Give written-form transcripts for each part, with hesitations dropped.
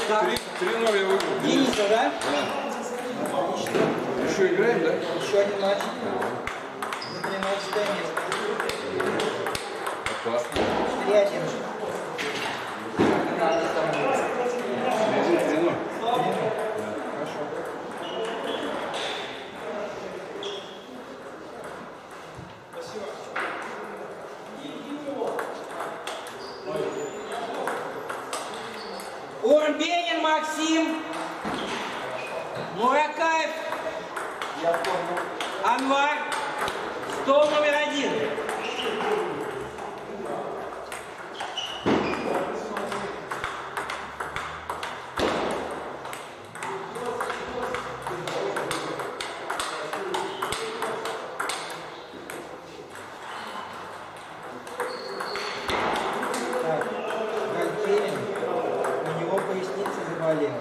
3-0 я выиграл. Дениса, да? Да. Еще играем, да? Еще один матч. За 13 место. Опасно. 3-1. 3-0. Хорошо. Урбенин Максим. Муракаев. Я понял. Анвар. Стол номер 1. Так, Гальперин. У него поясница заболела.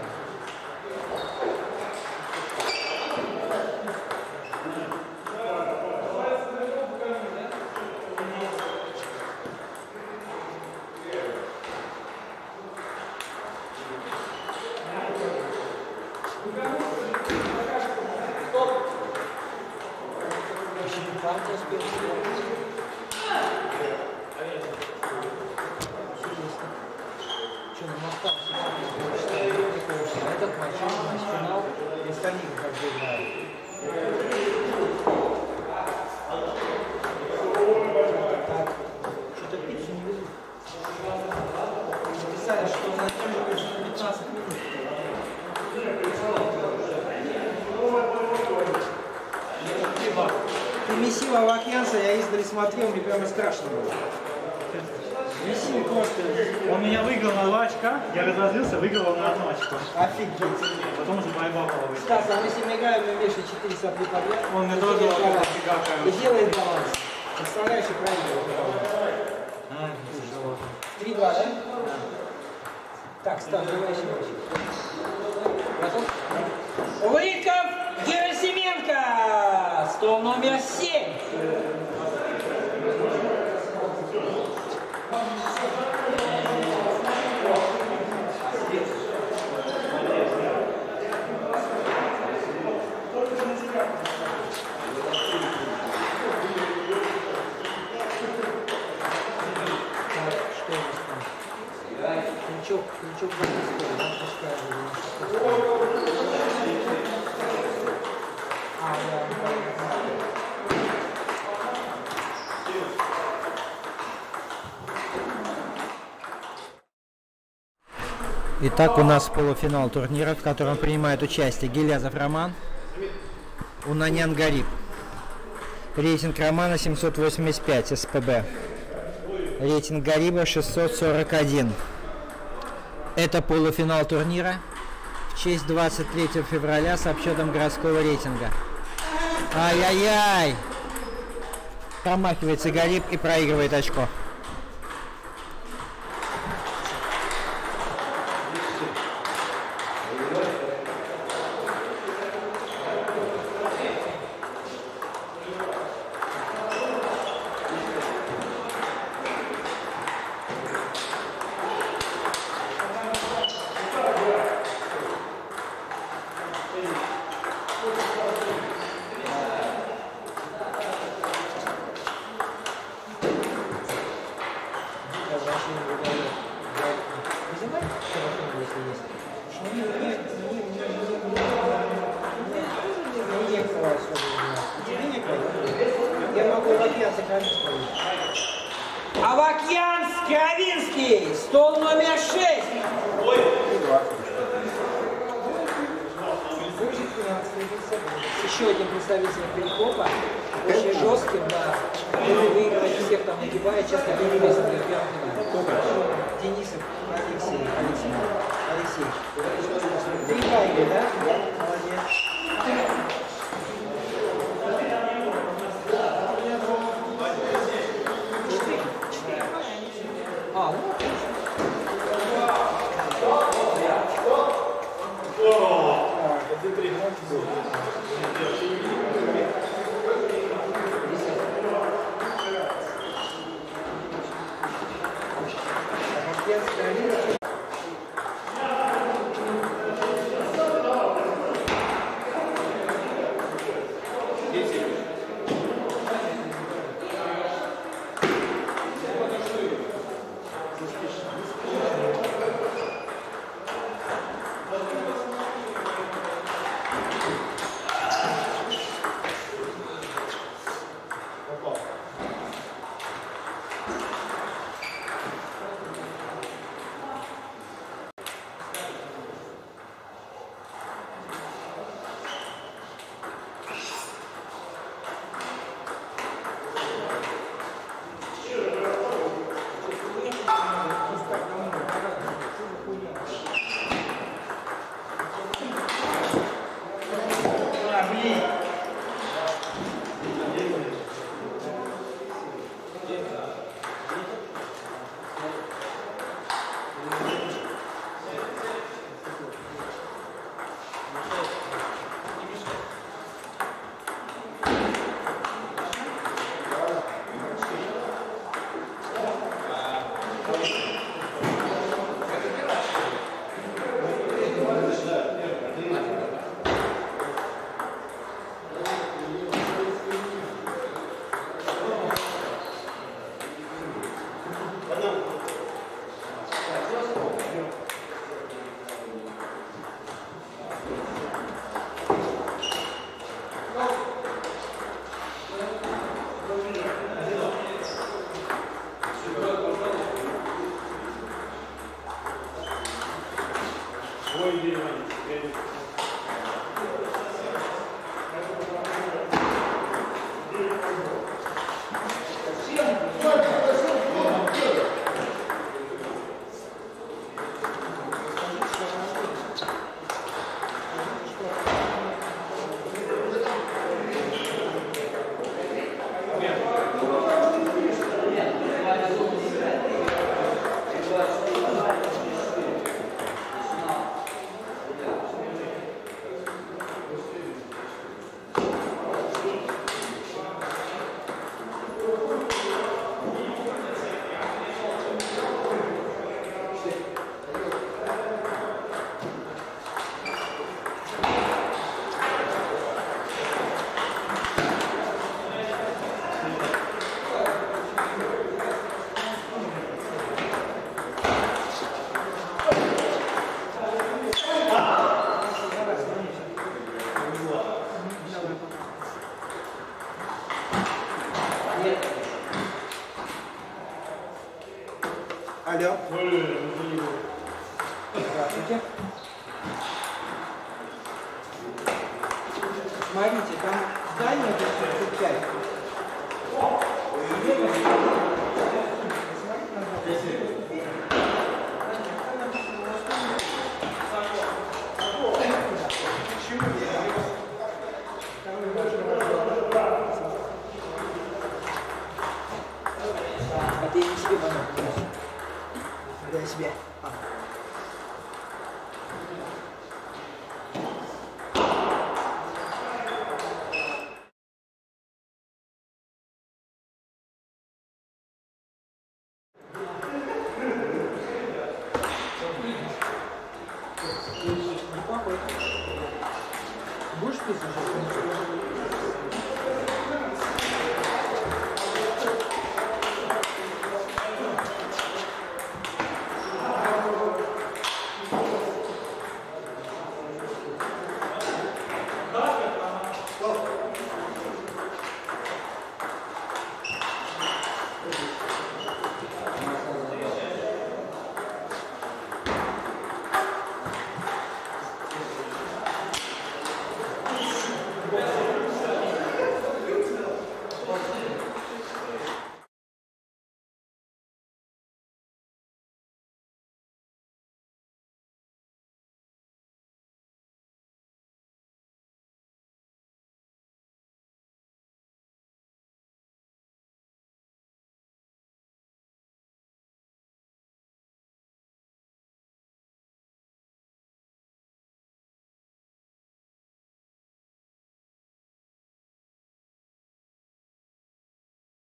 Партия успела сделать. Что, нам остался этот матч, финал, и остальные как бы играют. Так, что-то пиццу не везут. Написали, что на тем же будет 15 минут. Ты месил Авакьянца, я издали смотрел, мне прямо страшно было. Месил просто. Он меня выиграл на 2 очка, я разозлился, выиграл на 1 очко. Офигеть. Потом уже борьба была. Стас, а мы с ним играем, мы вешаем 4 сопли подряд. Он мне тоже и делает баланс. Представляешь, и правильно. 3-2, да? Так, Стас, давай еще. Готов? Лыков Герасименко! Стол номер 7. Крючок Итак, у нас полуфинал турнира, в котором принимает участие Гилязов Роман, Унанян Гариб. Рейтинг Романа 785 СПБ. Рейтинг Гариба 641. Это полуфинал турнира в честь 23 февраля с обсчетом городского рейтинга. Ай-яй-яй! Промахивается Гариб и проигрывает очко. Авакьян Скравинский, стол номер 6. Еще один представитель Перекопа, очень жестким, да, выигрывает всех там, нагибая, часто выигрывает Денисов Алексей. Три байки, да? Молодец. Алло. Здравствуйте. Смотрите, там здание 35. Это я не себе, дай себе.